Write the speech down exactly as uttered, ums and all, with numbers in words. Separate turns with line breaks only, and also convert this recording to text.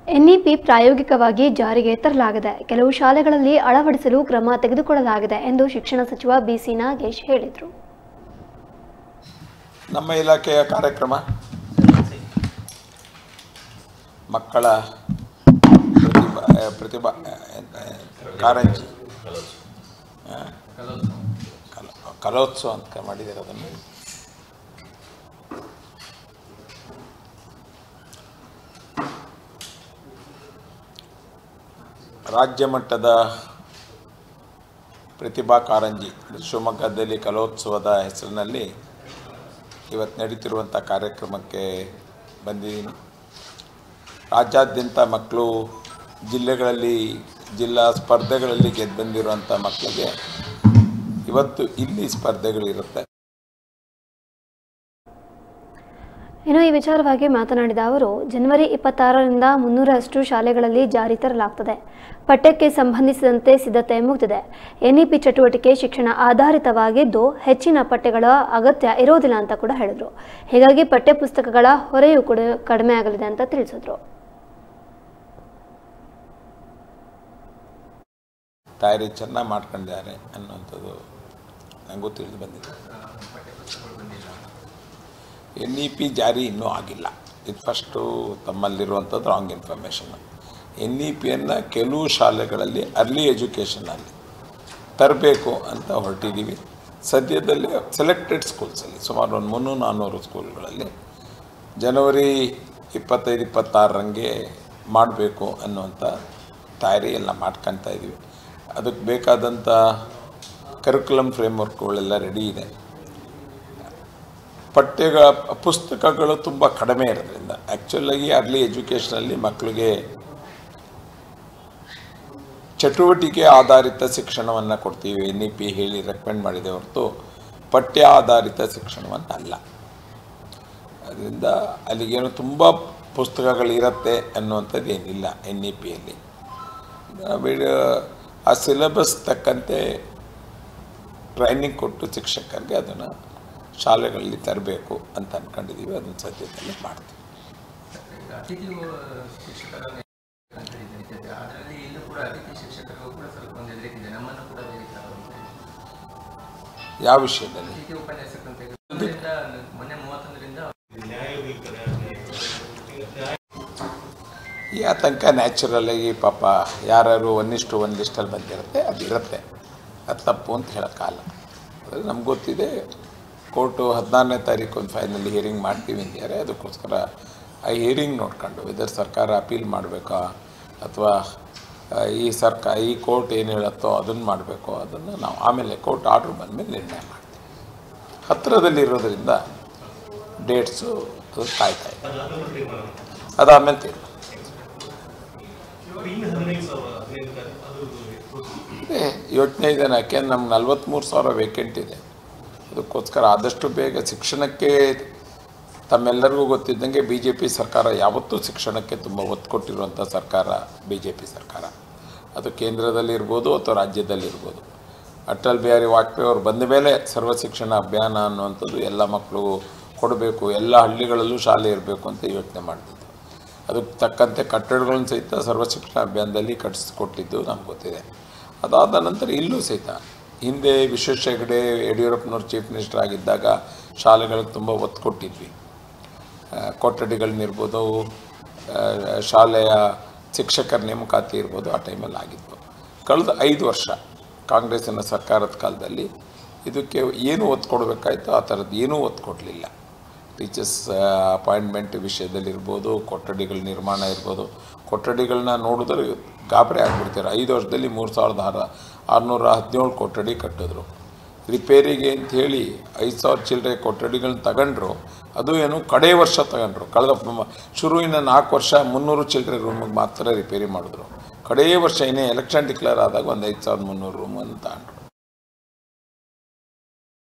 NEP ಪ್ರಾಯೋಗಿಕವಾಗಿ ಜಾರಿಗೆ ತರಲಾಗಿದೆ. ಕೆಲವು ಶಾಲೆಗಳಲ್ಲಿ ಅಳವಡಿಸಲು ಕ್ರಮ ತೆಗೆದುಕೊಳ್ಳಲಾಗಿದೆ ಎಂದು ಶಿಕ್ಷಣ ಸಚಿವ ಬಿಸಿ ನಾಗೇಶ್ ಹೇಳಿದರು.
ನಮ್ಮ ಇಲಾಖೆಯ ಕಾರ್ಯಕ್ರಮ ಮಕ್ಕಳ ಪ್ರತಿಭಾ ಪ್ರತಿಭಾ ಕಾರಂಜಿ ಕಲೋತ್ಸವ ಅಂತ ಮಾಡಿದ್ದಾರೆ. ಅದನ್ನು ರಾಜ್ಯ ಮಟ್ಟದ ಪ್ರತಿಭಾ ಕಾರಂಜಿ ಶಿವಮೊಗ್ಗದಲ್ಲಿ ಕಲೋತ್ಸವದ ಹೆಸರಿನಲ್ಲಿ ಇವತ್ತು ನಡೀತಿರುವಂಥ ಕಾರ್ಯಕ್ರಮಕ್ಕೆ ಬಂದಿದ್ದೀನಿ. ರಾಜ್ಯಾದ್ಯಂತ ಮಕ್ಕಳು ಜಿಲ್ಲೆಗಳಲ್ಲಿ ಜಿಲ್ಲಾ ಸ್ಪರ್ಧೆಗಳಲ್ಲಿ ಗೆದ್ದು ಬಂದಿರುವಂಥ ಮಕ್ಕಳಿಗೆ ಇವತ್ತು ಇಲ್ಲಿ ಸ್ಪರ್ಧೆಗಳಿರುತ್ತೆ.
ಇನ್ನು ಈ ವಿಚಾರವಾಗಿ ಮಾತನಾಡಿದ ಅವರು, ಜನವರಿ ಇಪ್ಪತ್ತಾರರಿಂದ ಮುನ್ನೂರಷ್ಟು ಶಾಲೆಗಳಲ್ಲಿ ಜಾರಿ ತರಲಾಗುತ್ತದೆ. ಪಠ್ಯಕ್ಕೆ ಸಂಬಂಧಿಸಿದಂತೆ ಸಿದ್ಧತೆ ಮುಗಿದಿದೆ. ಎನ್ಇಪಿ ಚಟುವಟಿಕೆ ಶಿಕ್ಷಣ ಆಧಾರಿತವಾಗಿದ್ದು ಹೆಚ್ಚಿನ ಪಠ್ಯಗಳ ಅಗತ್ಯ ಇರೋದಿಲ್ಲ ಅಂತ ಕೂಡ ಹೇಳಿದರು. ಹೀಗಾಗಿ ಪಠ್ಯ ಪುಸ್ತಕಗಳ ಹೊರೆಯೂ ಕೂಡ ಕಡಿಮೆ ಆಗಲಿದೆ ಅಂತ ತಿಳಿಸಿದ್ರು.
ತಯಾರಿ ಚೆನ್ನಾಗಿ ಮಾಡ್ಕೊಂಡಿದ್ದಾರೆ ಅನ್ನುವಂಥದ್ದು ನನಗೂ ತಿಳಿದು ಬಂದಿದೆ. ಎನ್ ಇ ಪಿ ಜಾರಿ ಇನ್ನೂ ಆಗಿಲ್ಲ. ಇದು ಫಸ್ಟು ತಮ್ಮಲ್ಲಿರುವಂಥದ್ದು ರಾಂಗ್ ಇನ್ಫಾರ್ಮೇಷನ್. ಎನ್ ಇ ಪಿಯನ್ನು ಕೆಲವು ಶಾಲೆಗಳಲ್ಲಿ ಅರ್ಲಿ ಎಜುಕೇಷನಲ್ಲಿ ತರಬೇಕು ಅಂತ ಹೊರಟಿದ್ದೀವಿ. ಸದ್ಯದಲ್ಲಿ ಸೆಲೆಕ್ಟೆಡ್ ಸ್ಕೂಲ್ಸಲ್ಲಿ ಸುಮಾರು ಒಂದು ಮುನ್ನೂರು ನಾನ್ನೂರು ಸ್ಕೂಲ್ಗಳಲ್ಲಿ ಜನವರಿ ಇಪ್ಪತ್ತೈದು ಇಪ್ಪತ್ತಾರರಂಗೆ ಮಾಡಬೇಕು ಅನ್ನುವಂಥ ತಯಾರಿ ಎಲ್ಲ ಮಾಡ್ಕೊತಾ ಇದ್ದೀವಿ. ಅದಕ್ಕೆ ಬೇಕಾದಂಥ ಕರಿಕ್ಯುಲಮ್ ಫ್ರೇಮ್ವರ್ಕ್ಗಳೆಲ್ಲ ರೆಡಿ ಇದೆ. ಪಠ್ಯಗಳ ಪುಸ್ತಕಗಳು ತುಂಬ ಕಡಿಮೆ ಇರೋದ್ರಿಂದ ಆ್ಯಕ್ಚುಲಾಗಿ ಅರ್ಲಿ ಎಜುಕೇಷನಲ್ಲಿ ಮಕ್ಕಳಿಗೆ ಚಟುವಟಿಕೆ ಆಧಾರಿತ ಶಿಕ್ಷಣವನ್ನು ಕೊಡ್ತೀವಿ. ಎನ್ ಇ ಪಿ ಹೇಳಿ ರೆಕಮೆಂಡ್ ಮಾಡಿದೆ ಹೊರತು ಪಠ್ಯ ಆಧಾರಿತ ಶಿಕ್ಷಣವನ್ನು ಅಲ್ಲ. ಅದರಿಂದ ಅಲ್ಲಿಗೇನು ತುಂಬ ಪುಸ್ತಕಗಳಿರುತ್ತೆ ಅನ್ನುವಂಥದ್ದು ಏನಿಲ್ಲ ಎನ್ ಇ ಪಿಯಲ್ಲಿ. ಆ ಸಿಲೆಬಸ್ ತಕ್ಕಂತೆ ಟ್ರೈನಿಂಗ್ ಕೊಟ್ಟು ಶಿಕ್ಷಕರಿಗೆ ಅದನ್ನು ಶಾಲೆಗಳಲ್ಲಿ ತರಬೇಕು ಅಂತ ಅಂದ್ಕೊಂಡಿದ್ದೀವಿ. ಅದನ್ನು ಸದ್ಯದಲ್ಲಿ ಮಾಡ್ತೀವಿ. ಯಾವ ವಿಷಯದಲ್ಲಿ? ಈ ಆತಂಕ ನ್ಯಾಚುರಲಾಗಿ ಪಾಪ ಯಾರು ಒಂದಿಷ್ಟು ಒಂದು ಲಿಸ್ಟಲ್ಲಿ ಬಂದಿರುತ್ತೆ, ಅದಿರುತ್ತೆ. ಅದು ತಪ್ಪು ಅಂತ ಹೇಳೋಕ್ಕಾಗಲ್ಲ. ಆದರೆ ನಮ್ಗೆ ಗೊತ್ತಿದೆ, ಕೋರ್ಟು ಹದಿನಾರನೇ ತಾರೀಕು ಒಂದು ಫೈನಲ್ ಹಿಯರಿಂಗ್ ಮಾಡ್ತೀವಿ ಅಂತಾರೆ. ಅದಕ್ಕೋಸ್ಕರ ಆ ಹಿಯರಿಂಗ್ ನೋಡ್ಕೊಂಡು ಇದರ ಸರ್ಕಾರ ಅಪೀಲ್ ಮಾಡಬೇಕಾ ಅಥವಾ ಈ ಸರ್ಕಾರ ಈ ಕೋರ್ಟ್ ಏನು ಹೇಳುತ್ತೋ ಅದನ್ನು ಮಾಡಬೇಕೋ ಅದನ್ನು ನಾವು ಆಮೇಲೆ ಕೋರ್ಟ್ ಆರ್ಡ್ರ್ ಬಂದಮೇಲೆ ನಿರ್ಣಯ ಮಾಡ್ತೀವಿ. ಹತ್ತಿರದಲ್ಲಿರೋದ್ರಿಂದ ಡೇಟ್ಸು ಅದು ಕಾಯ್ತಾ ಇದೆ. ಅದಾದಮೇಲೆ ತೀರ್ಮಾನ. ಯೋಚನೆ ಇದೆ. ಯಾಕೆಂದ್ರೆ ನಮ್ಗೆ ನಲ್ವತ್ತ್ಮೂರು ಸಾವಿರ ವೇಕೆಂಟ್ ಇದೆ. ಅದಕ್ಕೋಸ್ಕರ ಆದಷ್ಟು ಬೇಗ ಶಿಕ್ಷಣಕ್ಕೆ ತಮ್ಮೆಲ್ಲರಿಗೂ ಗೊತ್ತಿದ್ದಂಗೆ ಬಿ ಜೆ ಪಿ ಸರ್ಕಾರ ಯಾವತ್ತೂ ಶಿಕ್ಷಣಕ್ಕೆ ತುಂಬ ಒತ್ತು ಕೊಟ್ಟಿರುವಂಥ ಸರ್ಕಾರ ಬಿ ಜೆ ಪಿ ಸರ್ಕಾರ. ಅದು ಕೇಂದ್ರದಲ್ಲಿರ್ಬೋದು ಅಥವಾ ರಾಜ್ಯದಲ್ಲಿರ್ಬೋದು. ಅಟಲ್ ಬಿಹಾರಿ ವಾಜಪೇಯಿ ಅವರು ಬಂದ ಮೇಲೆ ಸರ್ವ ಶಿಕ್ಷಣ ಅಭಿಯಾನ ಅನ್ನುವಂಥದ್ದು ಎಲ್ಲ ಮಕ್ಕಳಿಗೂ ಕೊಡಬೇಕು, ಎಲ್ಲ ಹಳ್ಳಿಗಳಲ್ಲೂ ಶಾಲೆ ಇರಬೇಕು ಅಂತ ಯೋಚನೆ ಮಾಡ್ತಿದ್ದು. ಅದಕ್ಕೆ ತಕ್ಕಂತೆ ಕಟ್ಟಡಗಳನ್ನು ಸಹಿತ ಸರ್ವ ಶಿಕ್ಷಣ ಅಭಿಯಾನದಲ್ಲಿ ಕಟ್ಟಿಸ್ಕೊಟ್ಟಿದ್ದು ನಮ್ಗೆ ಗೊತ್ತಿದೆ. ಅದಾದ ನಂತರ ಇಲ್ಲೂ ಸಹಿತ ಹಿಂದೆ ವಿಶ್ವೇಶ್ವರ ಹೆಗಡೆ ಯಡಿಯೂರಪ್ಪನವ್ರು ಚೀಫ್ ಮಿನಿಸ್ಟರ್ ಆಗಿದ್ದಾಗ ಶಾಲೆಗಳಿಗೆ ತುಂಬ ಒತ್ತು ಕೊಟ್ಟಿದ್ವಿ. ಕೊಠಡಿಗಳನ್ನಿರ್ಬೋದು, ಶಾಲೆಯ ಶಿಕ್ಷಕರ ನೇಮಕಾತಿ ಇರ್ಬೋದು, ಆ ಟೈಮಲ್ಲಿ ಆಗಿತ್ತು. ಕಳೆದ ಐದು ವರ್ಷ ಕಾಂಗ್ರೆಸ್ಸಿನ ಸರ್ಕಾರದ ಕಾಲದಲ್ಲಿ ಇದಕ್ಕೆ ಏನು ಒತ್ತು ಕೊಡಬೇಕಾಯ್ತು ಆ ಥರದ್ದು ಏನೂ ಒತ್ತು ಕೊಡಲಿಲ್ಲ. ಟೀಚರ್ಸ್ ಅಪಾಯಿಂಟ್ಮೆಂಟ್ ವಿಷಯದಲ್ಲಿರ್ಬೋದು, ಕೊಠಡಿಗಳ ನಿರ್ಮಾಣ ಇರ್ಬೋದು. ಕೊಠಡಿಗಳನ್ನ ನೋಡಿದ್ರೆ ಗಾಬರಿ ಆಗಿಬಿಡ್ತಾರೆ. ಐದು ವರ್ಷದಲ್ಲಿ ಮೂರು ಸಾವಿರದ ಆರು ಆರುನೂರ ಹದಿನೇಳು ಕೊಠಡಿ ಕಟ್ಟಿದ್ರು. ರಿಪೇರಿಗೆ ಅಂಥೇಳಿ ಐದು ಸಾವಿರ ಚಿಲ್ಲರೆ ಕೊಠಡಿಗಳನ್ನ ತಗೊಂಡ್ರು. ಅದು ಏನು ಕಡೇ ವರ್ಷ ತಗೊಂಡ್ರು. ಕಳೆದ ಶುರುವಿನ ನಾಲ್ಕು ವರ್ಷ ಮುನ್ನೂರು ಚಿಲ್ಲರೆ ರೂಮಿಗೆ ಮಾತ್ರ ರಿಪೇರಿ ಮಾಡಿದ್ರು. ಕಡೇ ವರ್ಷ ಏನೇ ಎಲೆಕ್ಷನ್ ಡಿಕ್ಲೇರ್ ಆದಾಗ ಒಂದು ಐದು ಸಾವಿರದ ಮುನ್ನೂರು ರೂಮನ್ನು ತಗೊಂಡ್ರು.